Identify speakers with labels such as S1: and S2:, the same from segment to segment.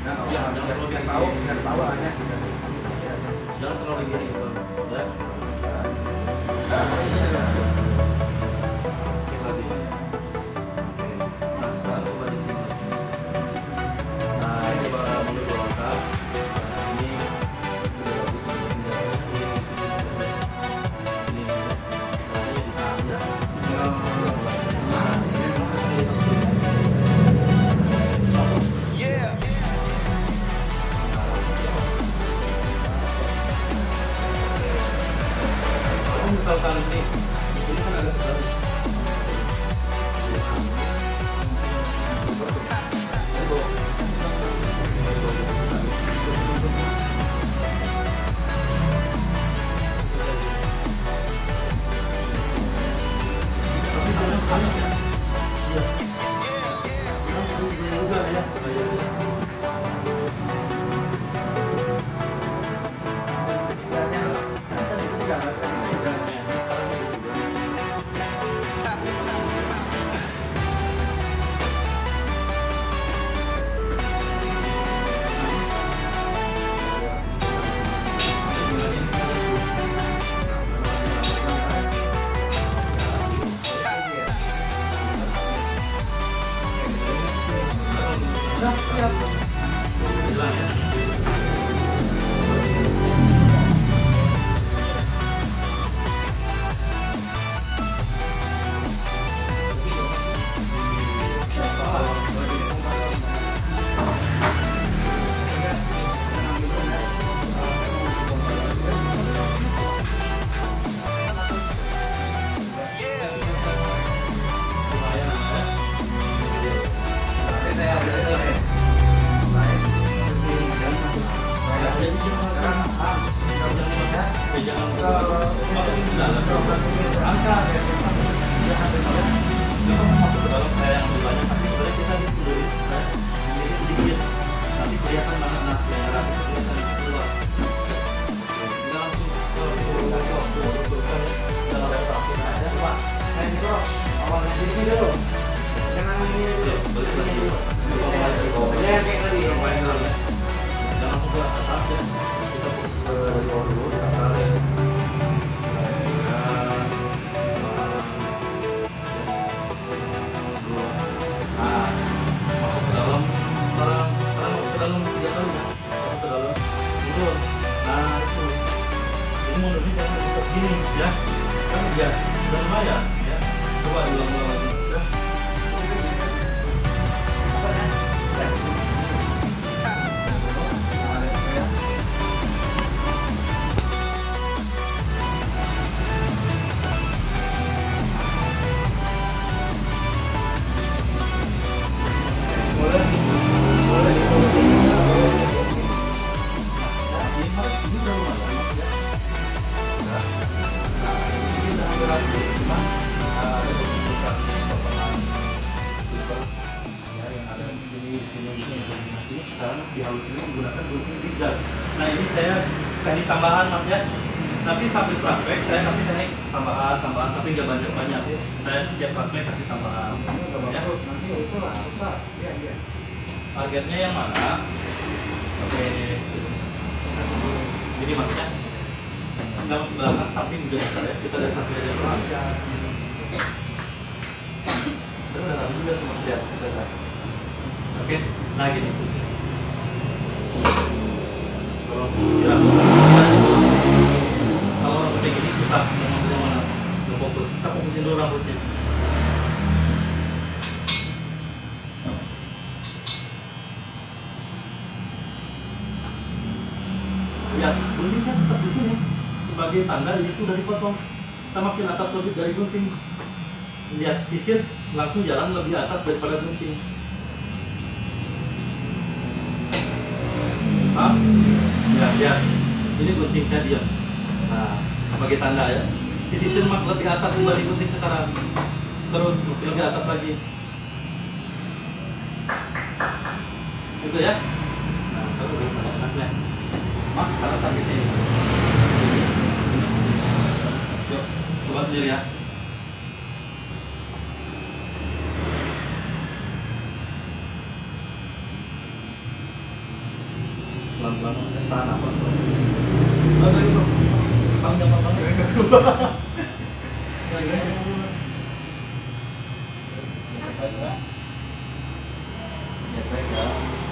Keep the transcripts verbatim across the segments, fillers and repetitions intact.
S1: Nah,
S2: ya, jangan terlalu
S1: biar
S2: tinggi.
S1: tahu, biar tahu aja.
S2: Jangan terlalu gini gitu. Ya. Cek lagi. Nah, sekarang coba di sini. Nah, ini coba mundur ke belakang. Nah, ini udah bagus pinggangnya. Ini, ini, soalnya di sana.
S3: Yeah.
S2: Kalau misalkan ini, ini kan ada sebelah. Ini bawa. Tapi jangan panas ya. Iya. Langsung juga ya. Nah ini saya teknik tambahan mas ya. Nanti sambil praktek saya kasih teknik tambahan tambahan tapi nggak banyak banyak. Saya tiap praktek kasih tambahan. Ya.
S1: Nanti itu lah rusak. Iya iya.
S2: Targetnya yang mana? Oke. Jadi masnya kalau belakang samping juga bisa ya. Kita dari samping aja dulu. Sebenarnya udah juga semua lihat kita lihat. Oke. Nah gini. Kalau siram, kalau rambutnya gini susah mau ngambil mana, nggak fokus. Kita fokusin dulu rambutnya. Lihat, gunting saya tetap di sini sebagai tanda itu udah dipotong. Kita makin atas lebih dari gunting. Lihat sisir langsung jalan lebih atas daripada gunting. Paham? Ya, lihat. Ini gunting saya diam. Nah, sebagai tanda ya. Si sisir mak lebih atas dibanding gunting sekarang. Terus lebih atas lagi. Itu ya. Nah, sekarang udah mulai enaknya. Mas, sekarang targetnya ini. Yuk, coba sendiri ya. pelan-pelan saya tahan nafas bro. Ada itu panjang banget. Ya baik ya.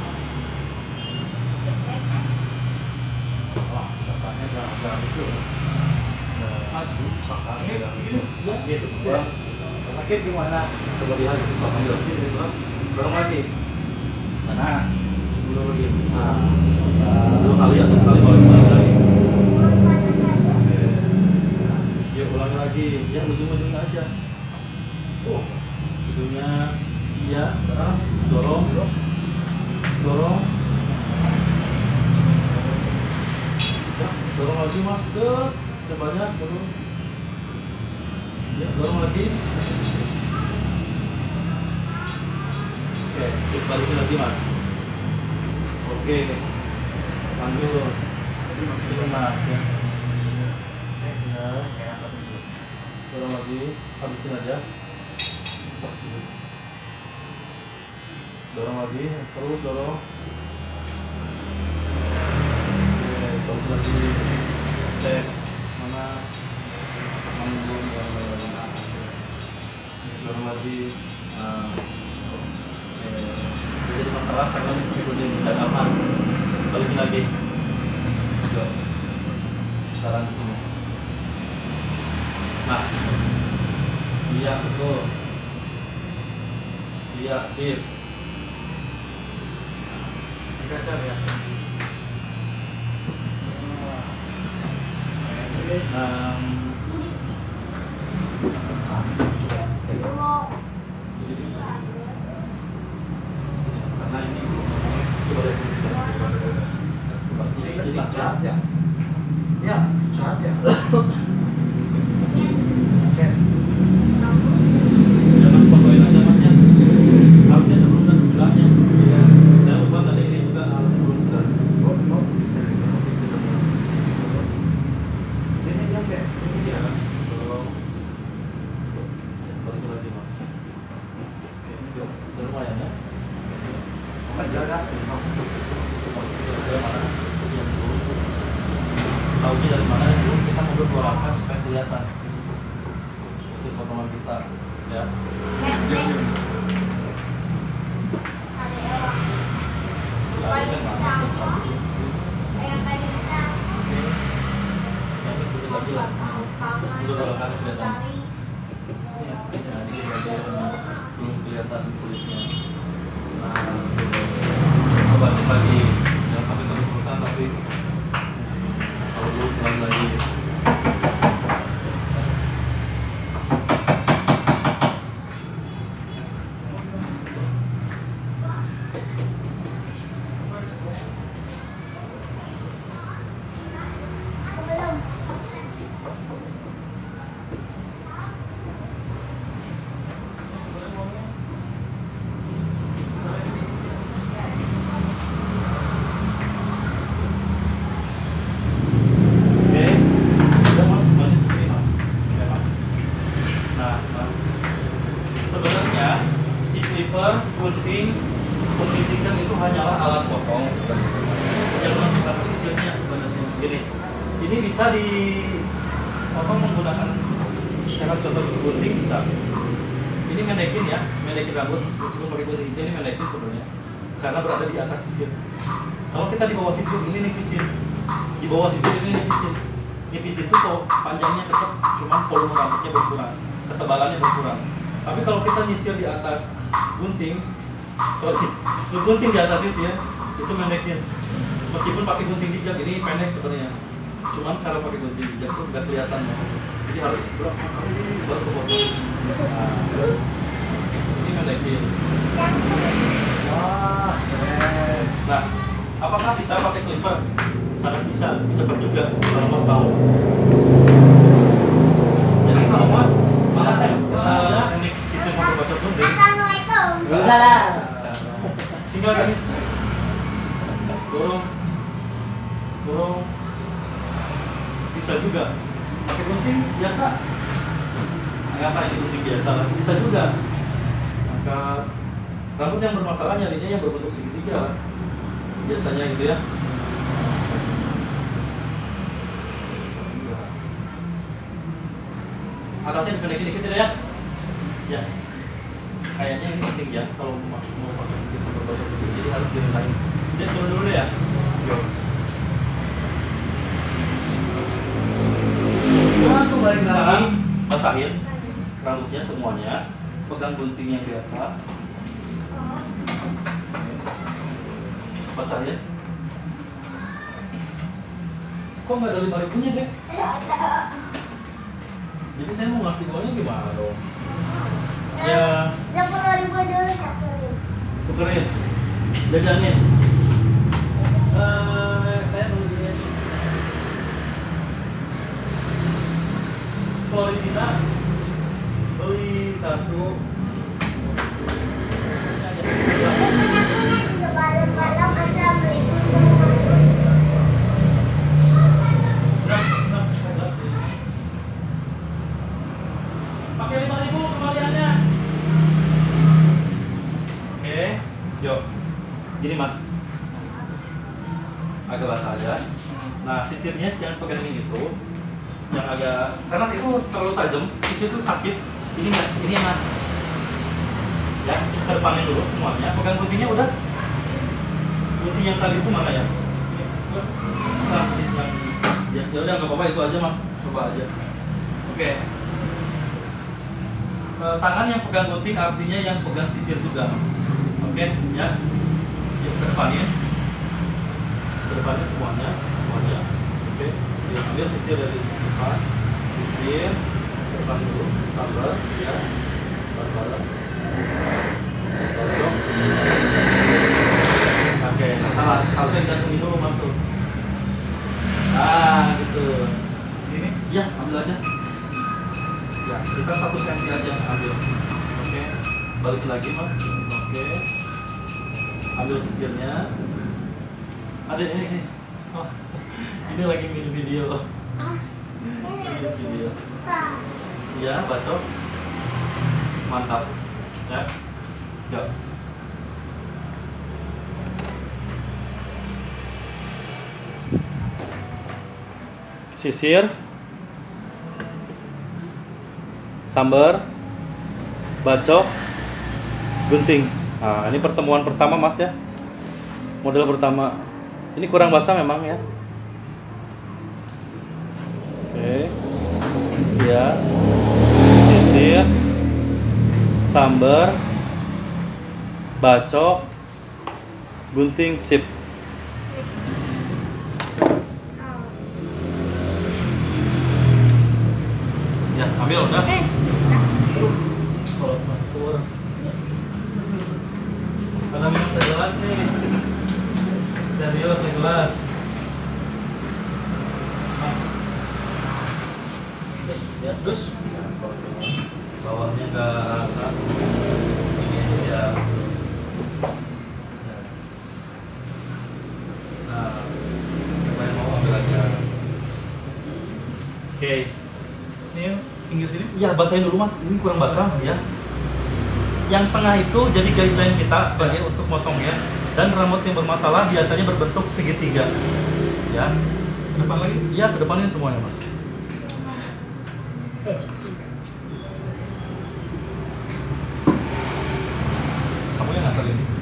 S2: Wah, katanya agak lucu. Masih pakainya gitu. Ya gitu. Sakit gimana? Coba lihat itu panggil lagi, dorong lagi. Panas. Dulu lagi. Nah, dua kali atau sekali balik lagi. Oke. Ya ulangi lagi. Ya ujung-ujungnya aja. Oh, ujungnya. Iya. Sekarang dorong, dorong. Ya, dorong lagi mas. Set. Coba dorong. Ya, dorong lagi. Oke, sip, balikin lagi mas. Oke, panggil sini mas ya. Ya, dorong lagi, habisin aja. Dorong lagi, terus dorong. Oke, terus lagi. Cek mana manggung yang mana. Dorong lagi. Nah, jadi masalah karena ikutin tidak aman. Balikin lagi. Yuk. Sekarang di sini. Nah, iya betul. Iya sip.
S1: Kaca ya.
S2: Nah, karena ini coba deh. Jadi
S1: Cat ya. Ya, cat ya.
S2: Ya mas fotoin aja mas ya. Harusnya sebelum dan sebelahnya. Saya lupa tadi ini juga harus sebelum sebelah.
S1: Oh, oh, bisa gitu. Ini nyampe. Ini dia kan.
S2: Tolong. Balik lagi mas. Oke, udah udah lumayan ya.
S1: Apa jaga sensor.
S2: Dari mana? Yang dulu. Tahunya dari mana dulu kita mundur dua langkah supaya kelihatan hasil potongan kita ya. Silakan mana? Oke. Yang sedikit lagi lah. Udah dua langkah kelihatan. Ya, ini belum kelihatan kulitnya. Nah, coba cek lagi, jangan sampai terus-terusan tapi kalau dulu pelan lagi. Gunting, gunting sisir itu hanyalah alat potong sebenarnya. Yang menentukan posisinya sebenarnya gini. Ini bisa di apa menggunakan cara contoh gunting bisa. Ini mendekin ya, mendekin rambut. Meskipun pakai gunting ini mendekin sebenarnya, karena berada di atas sisir. Kalau kita di bawah sisir ini nipisin, di bawah sisir ini nipisin. Nipisin itu kok panjangnya tetap, cuma volume rambutnya berkurang, ketebalannya berkurang. Tapi kalau kita nyisir di atas gunting, sorry, gunting di atas sisir itu mendekin. Meskipun pakai gunting jejak ini pendek sebenarnya, cuman kalau pakai gunting jejak itu nggak kelihatan. Jadi harus berapa kali baru kepotong. Nah, ini mendekin.
S1: Wah, keren.
S2: Nah, apakah bisa pakai clipper? Sangat bisa, cepat juga kalau mas tahu. Jadi kalau mas, malah saya uh, teknik sisir sampai bocor gunting.
S3: Assalamualaikum.
S1: Waalaikumsalam.
S2: Tinggal gini, dorong, dorong, bisa juga pakai gunting biasa. Angkat ini gunting biasa, bisa juga. Angkat rambut yang bermasalah nyarinya yang berbentuk segitiga, biasanya gitu ya. Atasnya dipendekin dikit ya. Ya. Kayaknya ini penting ya kalau mau mau pakai sisir sampai bocor gitu. Jadi harus direndahin. Jadi turun dulu ya. Yo.
S1: Nah, tuh balik lagi.
S2: Sekarang basahin rambutnya semuanya. Pegang gunting yang biasa. Basahin. Kok nggak ada lima ribunya deh? Jadi saya mau ngasih uangnya gimana dong? Ya,
S3: Dua puluh ribu dulu, satu ribu.
S2: tukerin, jajanin. Eh, saya beli Floridina, beli satu.
S3: Malam-malam assalamualaikum.
S2: Pakai lima ribu kembaliannya. Oke, yuk. Gini mas, agak basah aja. Nah sisirnya jangan pegangin itu, yang agak karena itu terlalu tajam. Sisir itu sakit. Ini enggak, ini enak. Ya, ke depannya dulu semuanya. Pegang guntingnya udah. Gunting yang tadi itu mana ya? Ini, udah. Nah, yang ya, ya udah nggak apa-apa itu aja mas, coba aja. Oke. E, tangan yang pegang gunting artinya yang pegang sisir juga mas. Oke, ya. Yuk ke depannya. Ke depannya semuanya, semuanya. Oke. Diambil sisir dari depan. Sisir ke depan dulu, sabar, ya. Bareng-bareng. Cocok. Oke, nah salah. Harusnya gantung dulu mas tuh. Nah, gitu. Ini, ya ambil aja. Ya, sekitar satu senti aja ambil. Oke, balikin lagi mas. Oke, ambil sisirnya. Ada ini, ini. Oh, ini lagi video video. Ini video. Ya, bacok. Mantap. Ya, yuk. Sisir, sambar, bacok, gunting. Nah, ini pertemuan pertama mas ya. Model pertama. Ini kurang basah memang ya. Oke. Ya. Sisir, sambar, bacok, gunting, sip. Ya, ambil udah.
S3: Eh,
S2: Karena minum teh gelas nih. Serius teh gelas. Mas. Terus, ya terus. Bawahnya enggak rata. Ini aja. Nah, siapa yang mau ambil aja. Oke. Ini pinggir sini. Iya, basahin dulu mas. Ini kurang basah ya. Yang tengah itu jadi guideline kita sebagai untuk motong ya. Dan rambut yang bermasalah biasanya berbentuk segitiga. Ya. Ke depan lagi? Iya, ke depannya semuanya mas. Kamu yang nganter ini.